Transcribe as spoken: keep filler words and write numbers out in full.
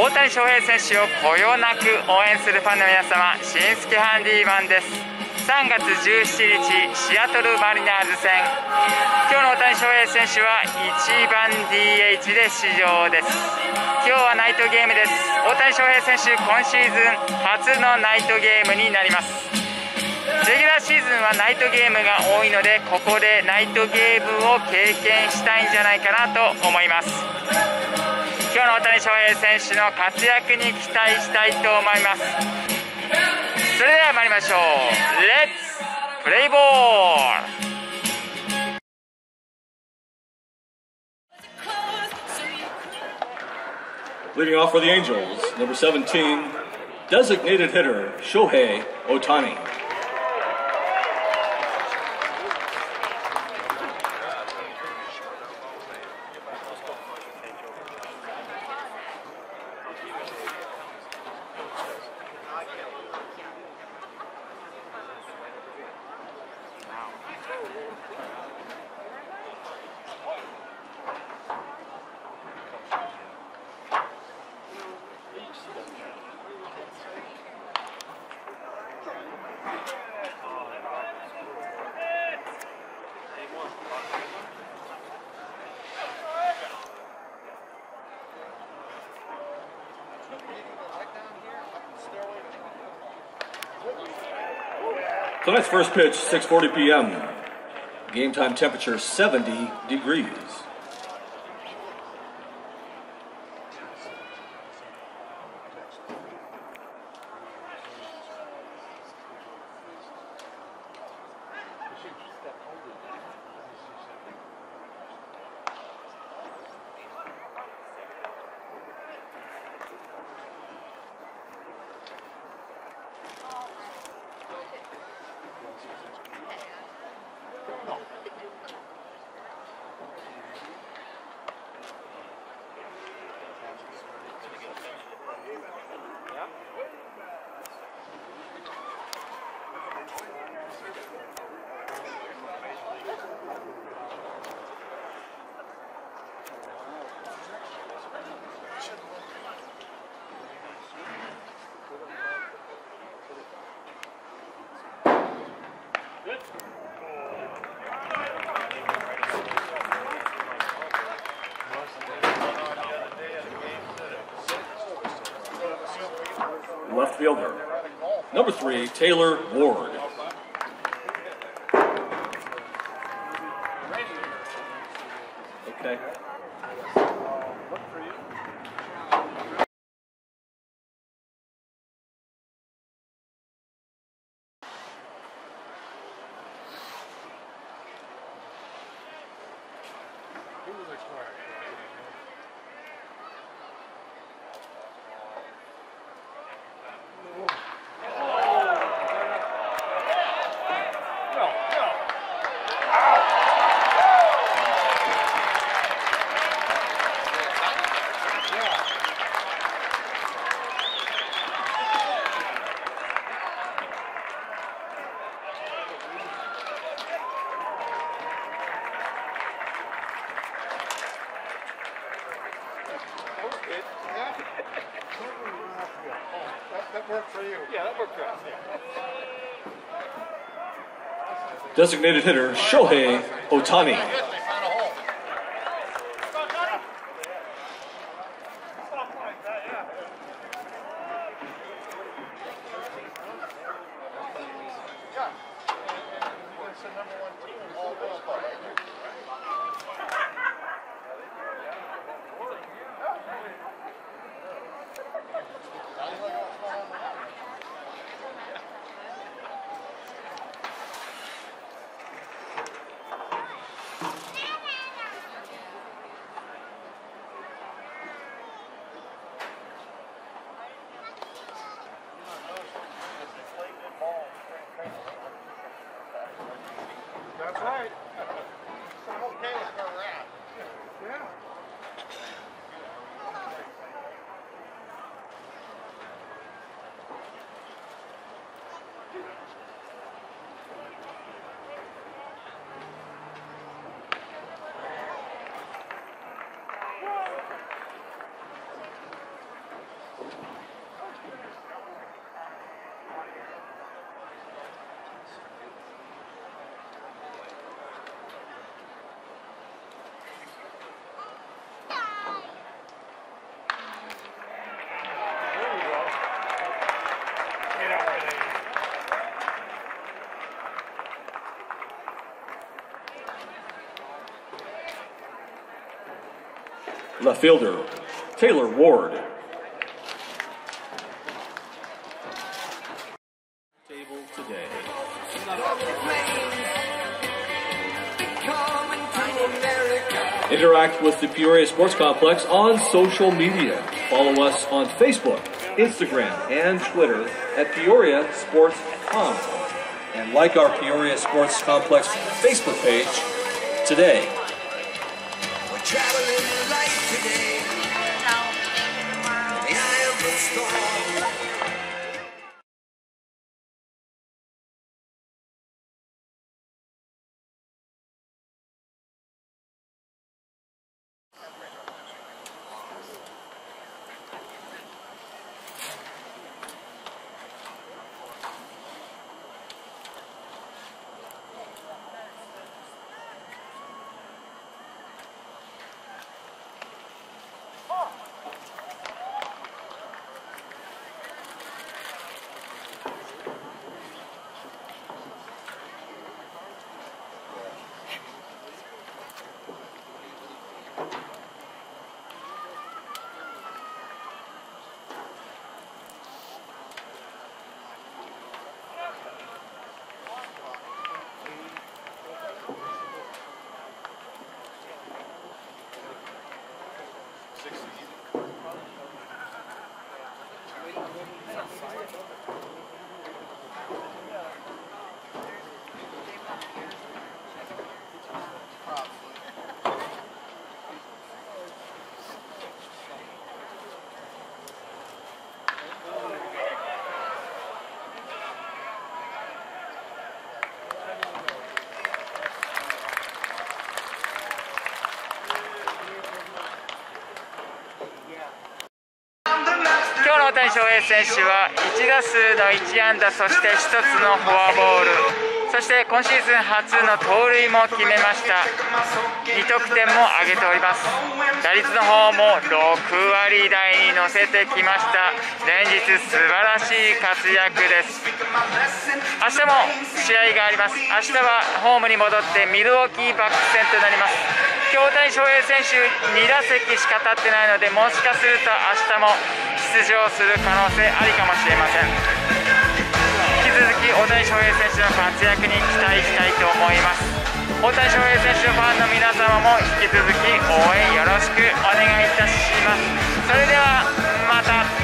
大谷翔平選手をこよなく応援するファンの皆様、新助ハンディマンです。さんがつじゅうしちにち、シアトルマリナーズ戦、今日の大谷翔平選手はいちばん ディーエイチ で出場です。今日はナイトゲームです。大谷翔平選手、今シーズン初のナイトゲームになります。レギュラーシーズンはナイトゲームが多いので、ここでナイトゲームを経験したいんじゃないかなと思います。今日の大谷翔平選手の活躍に期待したいと思います。それでは参りましょう。レッツプレイボール。 Leading off for the Angels, number seventeen, designated hitter Shohei Ohtani. Tonight's first pitch, six forty p m Game time temperature seventy degrees. Left fielder, number three, Taylor Ward. Okay. That worked for you. Yeah, that worked for us. Designated hitter Shohei Ohtani. Left fielder, Taylor Ward. Table today. Interact with the Peoria Sports Complex on social media. Follow us on Facebook, Instagram, and Twitter at Peoria Sports Com. And like our Peoria Sports Complex Facebook page today. We're traveling light today. The eye of the storm. 今日の大谷翔平選手はいち打数のいち安打、そしてひとつのフォアボール、そして今シーズン初の盗塁も決めました。に得点も挙げております。打率の方もろく割台に乗せてきました。連日素晴らしい活躍です。明日も試合があります。明日はホームに戻ってミルウォーキーバックス戦となります。今日大谷翔平選手に打席しか立ってないので、もしかすると明日も出場する可能性ありかもしれません。引き続き大谷翔平選手の活躍に期待したいと思います。大谷翔平選手ファンの皆様も引き続き応援よろしくお願いいたします。それではまた。